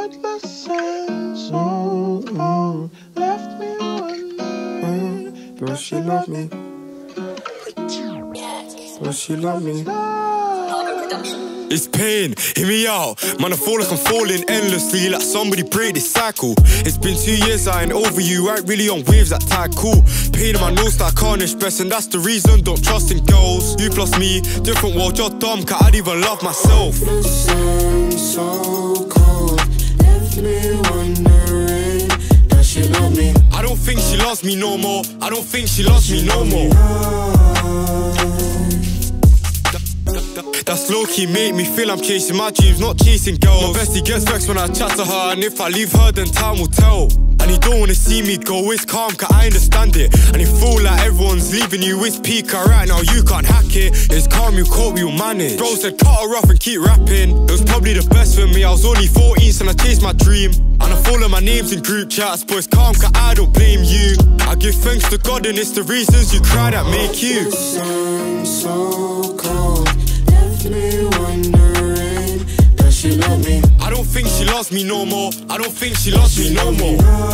Heartless and so cold, left me wondering, does she love me? Does she love me? It's pain, hear me out. Man, I feel like I'm falling endlessly, like somebody break this cycle. It's been 2 years, I ain't over you, I ain't really on waves that tide cool. Pain in my nose that I can't express, and that's the reason, don't trust in girls. You plus me, different world, you're dumb, cause I'd even love myself. The sun so cold, left me wondering, does she love me? I don't think she loves me no more, I don't think she loves me no more. That's low-key make me feel I'm chasing my dreams, not chasing girls. My bestie gets vexed when I chat to her, and if I leave her then time will tell. And he don't wanna see me go, it's calm cause I understand it. And he feel like everyone's leaving you, it's peak right now, you can't hack it. It's calm, you cope, you'll manage. Bro said cut her off and keep rapping. It was probably the best for me, I was only 14 so I chased my dream. And I follow my names in group chats, but it's calm cause I don't blame you. I give thanks to God and it's the reasons you cry that make you. The sun so cold, me wondering, does she love me? I don't think she loves me no more, I don't think she loves me no more.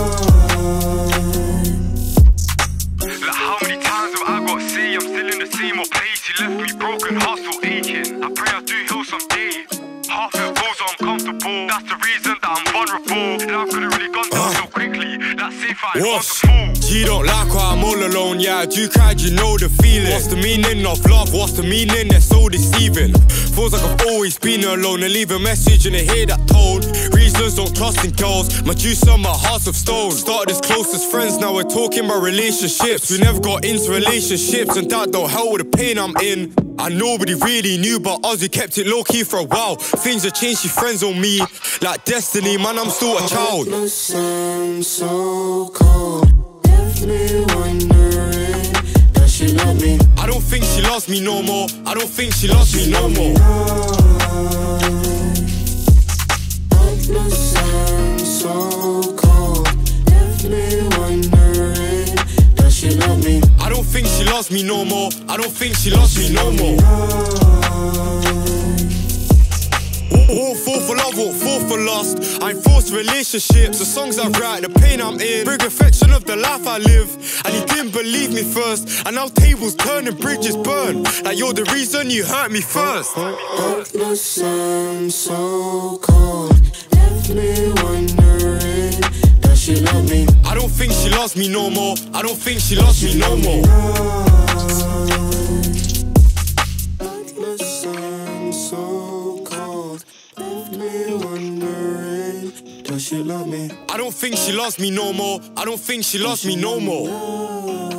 Like how many times have I got to say I'm still in the same old place? She left me broken, heart still aching. I pray I do heal someday. Half it feels uncomfortable, that's the reason that I'm vulnerable. Life could've really gone down so quickly, that safe I ain't want to fall. She don't like why I'm all alone, yeah, I do cry, you know the feeling. What's the meaning of love, what's the meaning, they're so deceiving. Feels like I've always been alone, and leave a message and they hear that tone. Reasons don't trust in girls, my juice on my heart's of stone. Started as close as friends, now we're talking about relationships. We never got into relationships, and that don't help with the pain I'm in. And nobody really knew but us, we kept it low-key for a while. Things have changed, she friends on me, like destiny, man, I'm still a child. The sun so cold, left me wondering, does she love me? I don't think she loves me no more, I don't think she loves me no more. The sun so cold, left me wondering, does she love me? I don't think she loves me no more, I don't think she loves me no more. Won't fall for love, won't fall for lust. I ain't forced relationships, the songs I write, the pain I'm in, bring reflection of the life I live. And he didn't believe me first, and now tables turn and bridges burn. Like you're the reason you hurt me first. The sun so cold, left me wondering, does she love me? I don't think she loves me no more, I don't think she loves me no more. The sun so cold, left me wondering, does she love me? I don't think she loves me no more, I don't think she loves me no more.